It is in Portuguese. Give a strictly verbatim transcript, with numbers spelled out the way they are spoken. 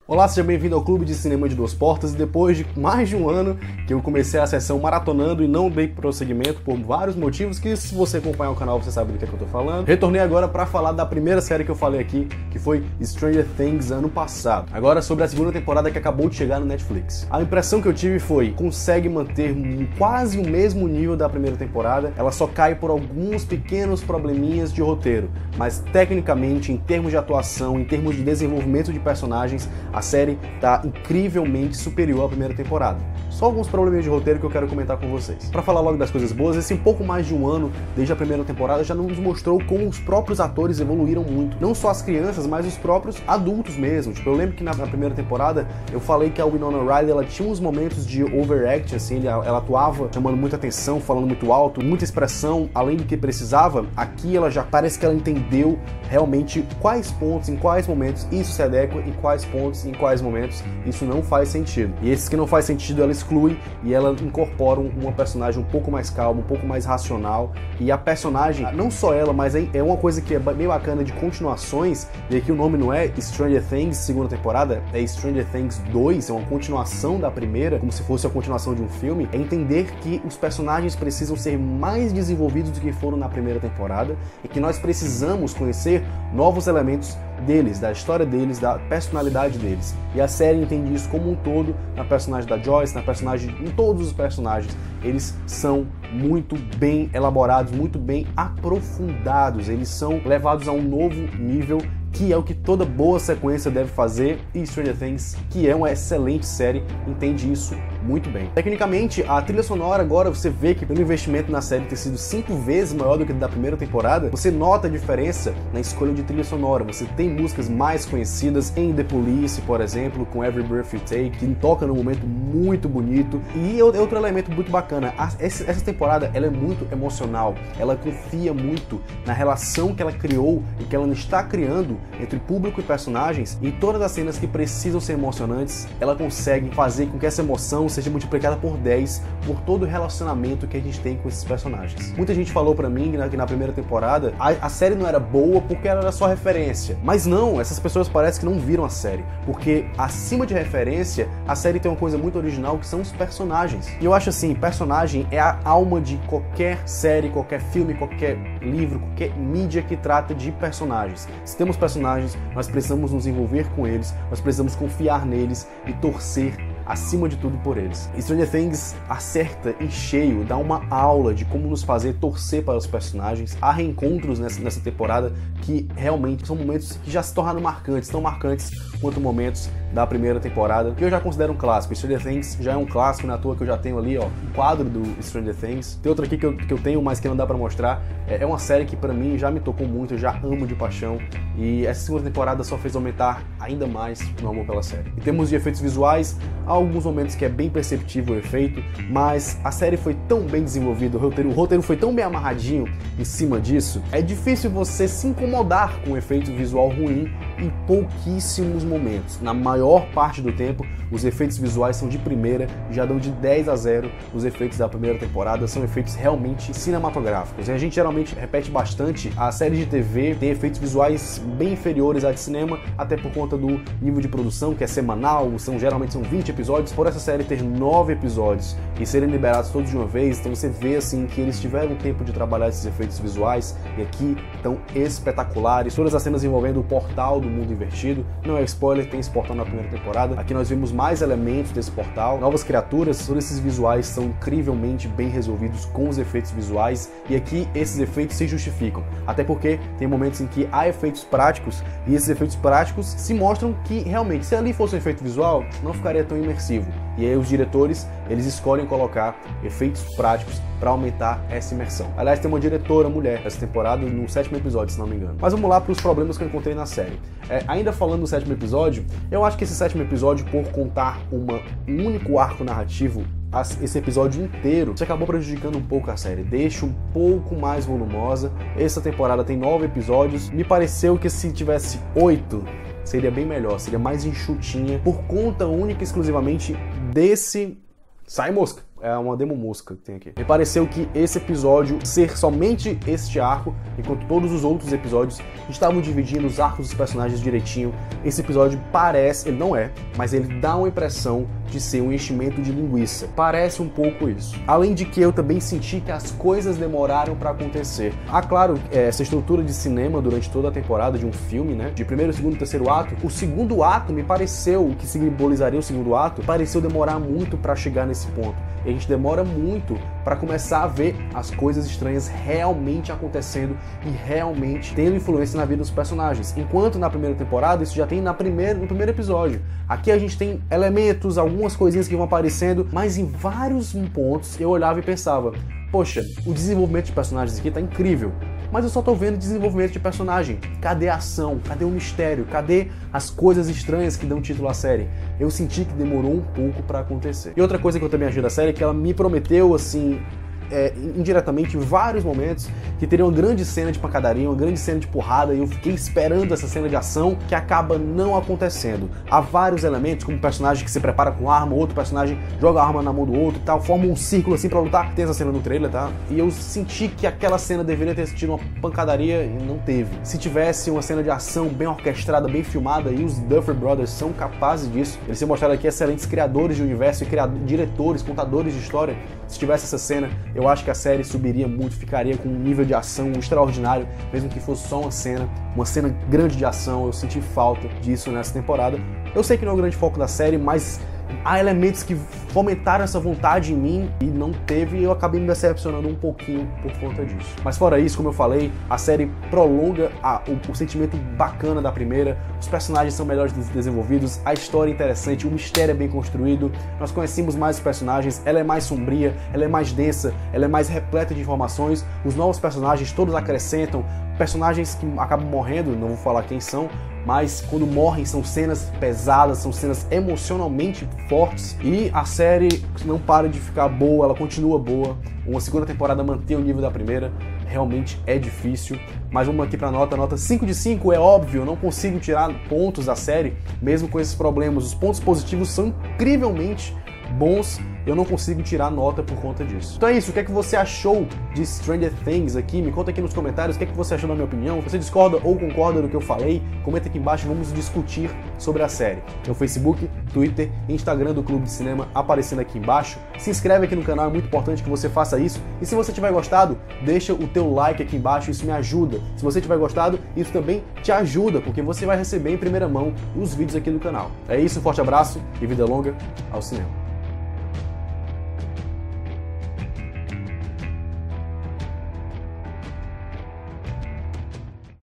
Olá, seja bem-vindo ao Clube de Cinema de Duas Portas. E depois de mais de um ano que eu comecei a sessão maratonando e não dei prosseguimento por vários motivos que, se você acompanhar o canal, você sabe do que, é que eu tô falando. Retornei agora para falar da primeira série que eu falei aqui, que foi Stranger Things ano passado. Agora sobre a segunda temporada que acabou de chegar no Netflix. A impressão que eu tive foi, consegue manter quase o mesmo nível da primeira temporada, ela só cai por alguns pequenos probleminhas de roteiro, mas tecnicamente, em termos de atuação, em termos de desenvolvimento de personagens, a série tá incrivelmente superior à primeira temporada. Só alguns probleminhas de roteiro que eu quero comentar com vocês. Para falar logo das coisas boas, esse um pouco mais de um ano desde a primeira temporada já nos mostrou como os próprios atores evoluíram muito. Não só as crianças, mas os próprios adultos mesmo. Tipo, eu lembro que na, na primeira temporada eu falei que a Winona Ryder ela tinha uns momentos de overact, assim, ela, ela atuava chamando muita atenção, falando muito alto, muita expressão, além do que precisava. Aqui ela já parece que ela entendeu realmente quais pontos, em quais momentos isso se adequa, em quais pontos, em quais momentos isso não faz sentido. E esses que não faz sentido ela exclui e ela incorpora uma personagem um pouco mais calma, um pouco mais racional. E a personagem, não só ela, mas é uma coisa que é bem bacana de continuações, e aqui o nome não é Stranger Things segunda temporada, é Stranger Things dois, é uma continuação da primeira, como se fosse a continuação de um filme, é entender que os personagens precisam ser mais desenvolvidos do que foram na primeira temporada e que nós precisamos conhecer novos elementos deles, da história deles, da personalidade deles. E a série entende isso como um todo, na personagem da Joyce, na personagem, em todos os personagens. Eles são muito bem elaborados, muito bem aprofundados, eles são levados a um novo nível, que é o que toda boa sequência deve fazer, e Stranger Things, que é uma excelente série, entende isso muito bem. Tecnicamente, a trilha sonora agora, você vê que pelo investimento na série ter sido cinco vezes maior do que da primeira temporada, você nota a diferença na escolha de trilha sonora. Você tem músicas mais conhecidas em The Police, por exemplo, com Every Breath You Take, que toca num momento muito bonito. E outro elemento muito bacana, essa temporada ela é muito emocional, ela confia muito na relação que ela criou e que ela está criando entre público e personagens, e todas as cenas que precisam ser emocionantes, ela consegue fazer com que essa emoção seja multiplicada por dez por todo o relacionamento que a gente tem com esses personagens. Muita gente falou pra mim que na primeira temporada a, a série não era boa porque ela era só referência, mas não, essas pessoas parecem que não viram a série, porque acima de referência, a série tem uma coisa muito original que são os personagens. E eu acho assim, personagem é a alma de qualquer série, qualquer filme, qualquer livro, qualquer mídia que trata de personagens. Se temos personagens, nós precisamos nos envolver com eles, nós precisamos confiar neles e torcer acima de tudo por eles. Stranger Things acerta em cheio, dá uma aula de como nos fazer torcer para os personagens. Há reencontros nessa, nessa temporada que realmente são momentos que já se tornaram marcantes, tão marcantes quanto momentos da primeira temporada, que eu já considero um clássico. Stranger Things já é um clássico, na toa que eu já tenho ali, ó, um quadro do Stranger Things. Tem outro aqui que eu, que eu tenho, mas que não dá pra mostrar. É, é uma série que pra mim já me tocou muito, eu já amo de paixão, e essa segunda temporada só fez aumentar ainda mais o meu amor pela série. Em termos de efeitos visuais, há alguns momentos que é bem perceptível o efeito, mas a série foi tão bem desenvolvida, o roteiro, o roteiro foi tão bem amarradinho em cima disso, é difícil você se incomodar com um efeito visual ruim em pouquíssimos momentos. Na maior parte do tempo, os efeitos visuais são de primeira e já dão de dez a zero. Os efeitos da primeira temporada são efeitos realmente cinematográficos. E a gente geralmente repete bastante, a série de T V tem efeitos visuais bem inferiores à de cinema, até por conta do nível de produção, que é semanal, são, geralmente são vinte episódios, por essa série ter nove episódios e serem liberados todos de uma vez, então você vê assim que eles tiveram tempo de trabalhar esses efeitos visuais, e aqui estão espetaculares. Todas as cenas envolvendo o portal do mundo invertido, não é spoiler, tem esse portal na primeira temporada. Aqui nós vimos mais elementos desse portal, novas criaturas, todos esses visuais são incrivelmente bem resolvidos com os efeitos visuais, e aqui esses efeitos se justificam, até porque tem momentos em que há efeitos práticos, e esses efeitos práticos se mostram que realmente, se ali fosse um efeito visual, não ficaria tão imersivo. E aí os diretores, eles escolhem colocar efeitos práticos para aumentar essa imersão. Aliás, tem uma diretora mulher essa temporada, no sétimo episódio, se não me engano. Mas vamos lá para os problemas que eu encontrei na série. É, ainda falando do sétimo episódio, eu acho que esse sétimo episódio, por contar uma, um único arco narrativo, esse episódio inteiro, isso acabou prejudicando um pouco a série, deixa um pouco mais volumosa. Essa temporada tem nove episódios, me pareceu que se tivesse oito, seria bem melhor, seria mais enxutinha, por conta única e exclusivamente desse... Sai, mosca! é uma demo mosca que tem aqui. Me pareceu que esse episódio ser somente este arco, enquanto todos os outros episódios estavam dividindo os arcos dos personagens direitinho. Esse episódio parece, ele não é, mas ele dá uma impressão de ser um enchimento de linguiça. Parece um pouco isso. Além de que eu também senti que as coisas demoraram para acontecer. Ah, claro, essa estrutura de cinema durante toda a temporada de um filme, né? De primeiro, segundo e terceiro ato. O segundo ato me pareceu, o que simbolizaria o segundo ato, pareceu demorar muito para chegar nesse ponto. E a gente demora muito para começar a ver as coisas estranhas realmente acontecendo e realmente tendo influência na vida dos personagens. Enquanto na primeira temporada isso já tem na primeira, no primeiro episódio. Aqui a gente tem elementos, algumas coisinhas que vão aparecendo, mas em vários pontos eu olhava e pensava, poxa, o desenvolvimento de personagens aqui tá incrível. Mas eu só tô vendo desenvolvimento de personagem. Cadê a ação? Cadê o mistério? Cadê as coisas estranhas que dão título à série? Eu senti que demorou um pouco pra acontecer. E outra coisa que eu também achei da série é que ela me prometeu, assim, é, indiretamente, em vários momentos, que teria uma grande cena de pancadaria, uma grande cena de porrada, e eu fiquei esperando essa cena de ação que acaba não acontecendo. Há vários elementos, como um personagem que se prepara com arma, outro personagem joga a arma na mão do outro e tal, forma um círculo assim pra lutar. Tem essa cena no trailer, tá? E eu senti que aquela cena deveria ter tido uma pancadaria e não teve. Se tivesse uma cena de ação bem orquestrada, bem filmada, e os Duffer Brothers são capazes disso, eles têm mostrado aqui excelentes criadores de universo e criadores, diretores, contadores de história. Se tivesse essa cena, eu acho que a série subiria muito, ficaria com um nível de ação extraordinário, mesmo que fosse só uma cena, uma cena grande de ação. Eu senti falta disso nessa temporada. Eu sei que não é o grande foco da série, mas há elementos que fomentaram essa vontade em mim e não teve, e eu acabei me decepcionando um pouquinho por conta disso. Mas fora isso, como eu falei, a série prolonga a, o, o sentimento bacana da primeira, os personagens são melhores desenvolvidos, a história é interessante, o mistério é bem construído, nós conhecemos mais os personagens, ela é mais sombria, ela é mais densa, ela é mais repleta de informações, os novos personagens todos acrescentam, personagens que acabam morrendo, não vou falar quem são, mas quando morrem são cenas pesadas, são cenas emocionalmente fortes, e a série não para de ficar boa, ela continua boa. Uma segunda temporada manter o nível da primeira realmente é difícil, mas vamos aqui para a nota, nota cinco de cinco, é óbvio, eu não consigo tirar pontos da série, mesmo com esses problemas. Os pontos positivos são incrivelmente bons, eu não consigo tirar nota por conta disso. Então é isso, o que é que você achou de Stranger Things aqui? Me conta aqui nos comentários o que é que você achou da minha opinião. Se você discorda ou concorda do que eu falei, comenta aqui embaixo e vamos discutir sobre a série. Meu Facebook, Twitter e Instagram do Clube de Cinema aparecendo aqui embaixo. Se inscreve aqui no canal, é muito importante que você faça isso. E se você tiver gostado, deixa o teu like aqui embaixo, isso me ajuda. Se você tiver gostado, isso também te ajuda, porque você vai receber em primeira mão os vídeos aqui do canal. É isso, um forte abraço e vida longa ao cinema.